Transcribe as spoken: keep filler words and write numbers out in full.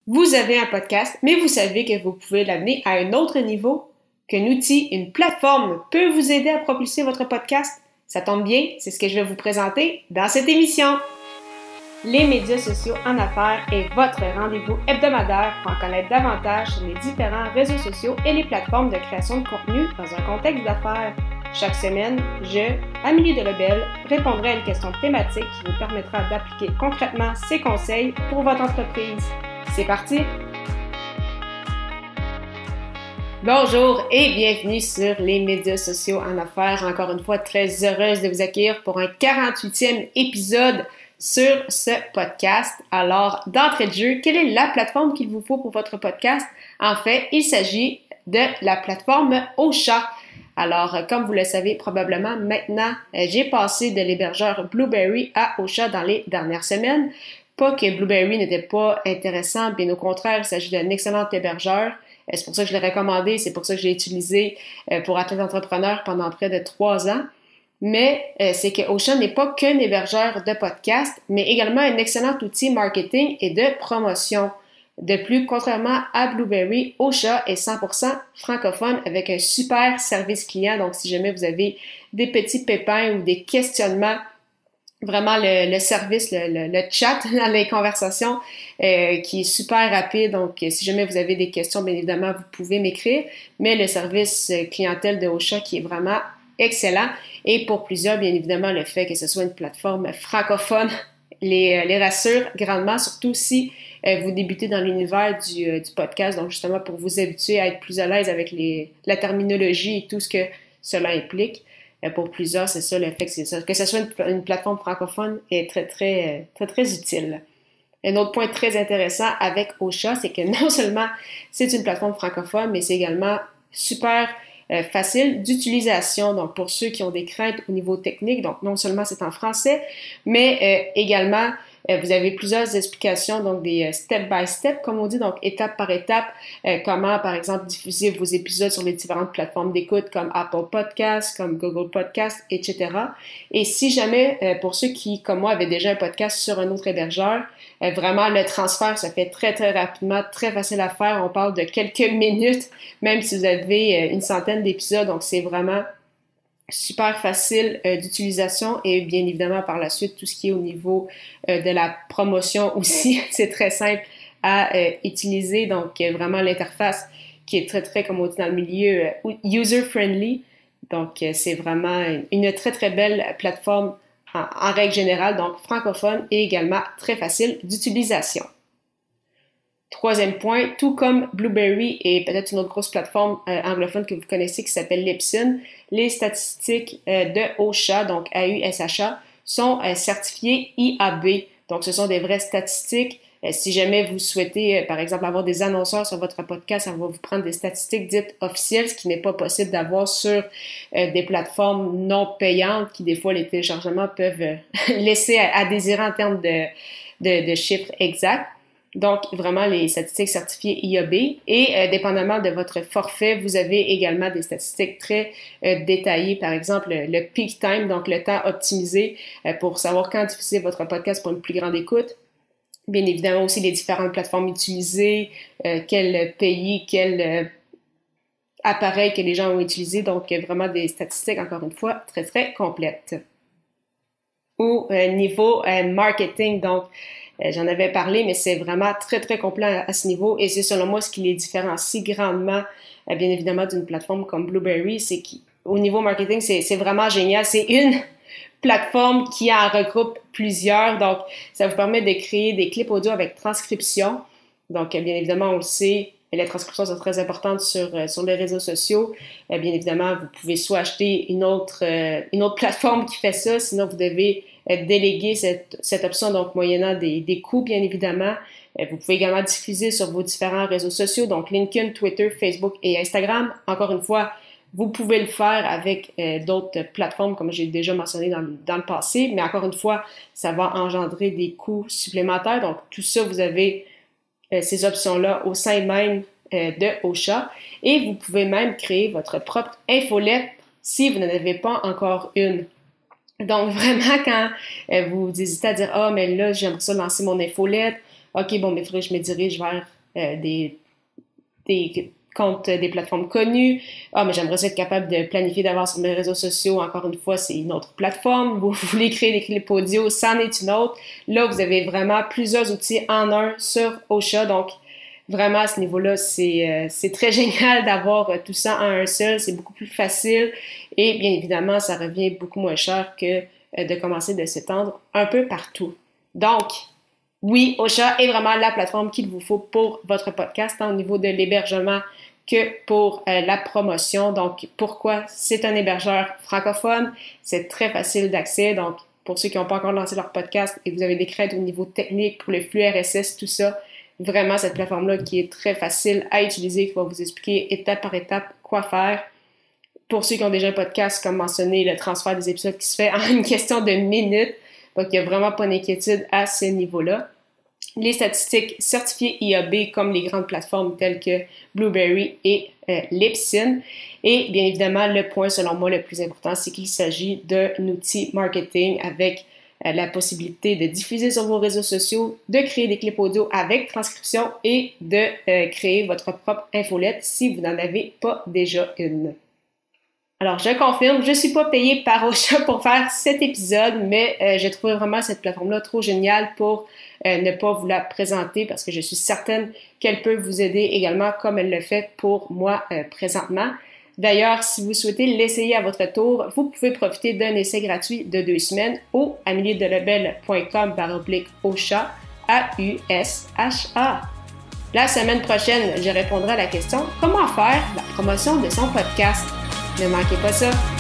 Vous avez un podcast, mais vous savez que vous pouvez l'amener à un autre niveau, qu'un outil, une plateforme peut vous aider à propulser votre podcast. Ça tombe bien, c'est ce que je vais vous présenter dans cette émission. Les médias sociaux en affaires est votre rendez-vous hebdomadaire pour en connaître davantage sur les différents réseaux sociaux et les plateformes de création de contenu dans un contexte d'affaires. Chaque semaine, je, Amélie Delobel, répondrai à une question thématique qui vous permettra d'appliquer concrètement ces conseils pour votre entreprise. C'est parti! Bonjour et bienvenue sur les médias sociaux en affaires. Encore une fois, très heureuse de vous accueillir pour un quarante-huitième épisode sur ce podcast. Alors, d'entrée de jeu, quelle est la plateforme qu'il vous faut pour votre podcast? En fait, il s'agit de la plateforme Ocha. Alors, comme vous le savez probablement, maintenant, j'ai passé de l'hébergeur Blubrry à Ocha dans les dernières semaines. Pas que Blubrry n'était pas intéressant, bien au contraire, il s'agit d'un excellent hébergeur. C'est pour ça que je l'ai recommandé, c'est pour ça que je l'ai utilisé pour athlètes entrepreneurs pendant près de trois ans. Mais c'est que Ocha n'est pas qu'un hébergeur de podcast, mais également un excellent outil marketing et de promotion. De plus, contrairement à Blubrry, Ocha est cent pour cent francophone avec un super service client. Donc, si jamais vous avez des petits pépins ou des questionnements, vraiment le, le service, le, le, le chat dans les conversations euh, qui est super rapide. Donc, si jamais vous avez des questions, bien évidemment, vous pouvez m'écrire. Mais le service clientèle de Ocha qui est vraiment excellent. Et pour plusieurs, bien évidemment, le fait que ce soit une plateforme francophone les, les rassure grandement, surtout si euh, vous débutez dans l'univers du, euh, du podcast. Donc, justement, pour vous habituer à être plus à l'aise avec les, la terminologie et tout ce que cela implique. Pour plusieurs, c'est ça, le fait que c'est ça. Que ce soit une, une plateforme francophone est très, très, très, très utile. Un autre point très intéressant avec Ocha, c'est que non seulement c'est une plateforme francophone, mais c'est également super euh, facile d'utilisation. Donc, pour ceux qui ont des craintes au niveau technique, donc non seulement c'est en français, mais euh, également, euh, vous avez plusieurs explications, donc des euh, step by step, comme on dit, donc étape par étape, euh, comment, par exemple, diffuser vos épisodes sur les différentes plateformes d'écoute comme Apple Podcasts, comme Google Podcasts, et cetera. Et si jamais, euh, pour ceux qui, comme moi, avaient déjà un podcast sur un autre hébergeur, euh, vraiment, le transfert se fait très, très rapidement, très facile à faire. On parle de quelques minutes, même si vous avez euh, une centaine d'épisodes, donc c'est vraiment super facile euh, d'utilisation et bien évidemment par la suite tout ce qui est au niveau euh, de la promotion aussi, c'est très simple à euh, utiliser, donc euh, vraiment l'interface qui est très très, comme on dit dans le milieu, euh, user-friendly, donc euh, c'est vraiment une très très belle plateforme en, en règle générale, donc francophone et également très facile d'utilisation. Troisième point, tout comme Blubrry et peut-être une autre grosse plateforme euh, anglophone que vous connaissez qui s'appelle Libsyn, les statistiques euh, de Ocha, donc A U S H A, sont euh, certifiées I A B. Donc, ce sont des vraies statistiques. Euh, si jamais vous souhaitez, euh, par exemple, avoir des annonceurs sur votre podcast, ça va vous prendre des statistiques dites officielles, ce qui n'est pas possible d'avoir sur euh, des plateformes non payantes qui, des fois, les téléchargements peuvent euh, laisser à, à désirer en termes de, de, de chiffres exacts. Donc, vraiment, les statistiques certifiées I A B. Et euh, dépendamment de votre forfait, vous avez également des statistiques très euh, détaillées. Par exemple, le, le peak time, donc le temps optimisé euh, pour savoir quand diffuser votre podcast pour une plus grande écoute. Bien évidemment aussi les différentes plateformes utilisées, euh, quel pays, quel euh, appareil que les gens ont utilisé. Donc, euh, vraiment des statistiques, encore une fois, très, très complètes. Au euh, niveau euh, marketing, donc, Euh, j'en avais parlé, mais c'est vraiment très, très complet à, à ce niveau et c'est selon moi ce qui les différencie grandement, euh, bien évidemment, d'une plateforme comme Blubrry. C'est qu'au niveau marketing, c'est, c'est vraiment génial. C'est une plateforme qui en regroupe plusieurs. Donc, ça vous permet de créer des clips audio avec transcription. Donc, euh, bien évidemment, on le sait, les transcriptions sont très importantes sur, euh, sur les réseaux sociaux. Euh, bien évidemment, vous pouvez soit acheter une autre, euh, une autre plateforme qui fait ça, sinon vous devez déléguer cette, cette option, donc moyennant des, des coûts, bien évidemment. Vous pouvez également diffuser sur vos différents réseaux sociaux, donc LinkedIn, Twitter, Facebook et Instagram. Encore une fois, vous pouvez le faire avec euh, d'autres plateformes, comme j'ai déjà mentionné dans, dans le passé, mais encore une fois, ça va engendrer des coûts supplémentaires. Donc, tout ça, vous avez euh, ces options-là au sein même euh, de Ocha. Et vous pouvez même créer votre propre infolette si vous n'en avez pas encore une. Donc, vraiment, quand euh, vous hésitez à dire « Ah, mais là, j'aimerais ça lancer mon infolette, OK, bon, mais il faudrait que je me dirige vers euh, des, des comptes des plateformes connues. Ah, mais j'aimerais être capable de planifier d'avance sur mes réseaux sociaux. Encore une fois, c'est une autre plateforme. Vous voulez créer des clips audio, c'en est une autre. Là, vous avez vraiment plusieurs outils en un sur Osha. Donc, vraiment, à ce niveau-là, c'est, euh, c'est très génial d'avoir euh, tout ça en un seul. C'est beaucoup plus facile et bien évidemment, ça revient beaucoup moins cher que euh, de commencer de s'étendre un peu partout. Donc, oui, Osha est vraiment la plateforme qu'il vous faut pour votre podcast, tant au niveau de l'hébergement que pour euh, la promotion. Donc, pourquoi? C'est un hébergeur francophone, c'est très facile d'accès. Donc, pour ceux qui n'ont pas encore lancé leur podcast et que vous avez des craintes au niveau technique pour le flux R S S, tout ça, vraiment cette plateforme-là qui est très facile à utiliser, qui va vous expliquer étape par étape quoi faire. Pour ceux qui ont déjà un podcast, comme mentionné, le transfert des épisodes qui se fait en une question de minutes. Donc, il n'y a vraiment pas d'inquiétude à ce niveau-là. Les statistiques certifiées I A B comme les grandes plateformes telles que Blueberry et euh, Libsyn. Et bien évidemment, le point selon moi le plus important, c'est qu'il s'agit d'un outil marketing avec euh, la possibilité de diffuser sur vos réseaux sociaux, de créer des clips audio avec transcription et de euh, créer votre propre infolette si vous n'en avez pas déjà une. Alors, je confirme, je ne suis pas payée par Osha pour faire cet épisode, mais euh, j'ai trouvé vraiment cette plateforme-là trop géniale pour euh, ne pas vous la présenter parce que je suis certaine qu'elle peut vous aider également comme elle le fait pour moi euh, présentement. D'ailleurs, si vous souhaitez l'essayer à votre tour, vous pouvez profiter d'un essai gratuit de deux semaines au ameliedelebel point com barre oblique Osha, A U S H A. La semaine prochaine, je répondrai à la question « Comment faire la promotion de son podcast ?» Ne manquez pas ça!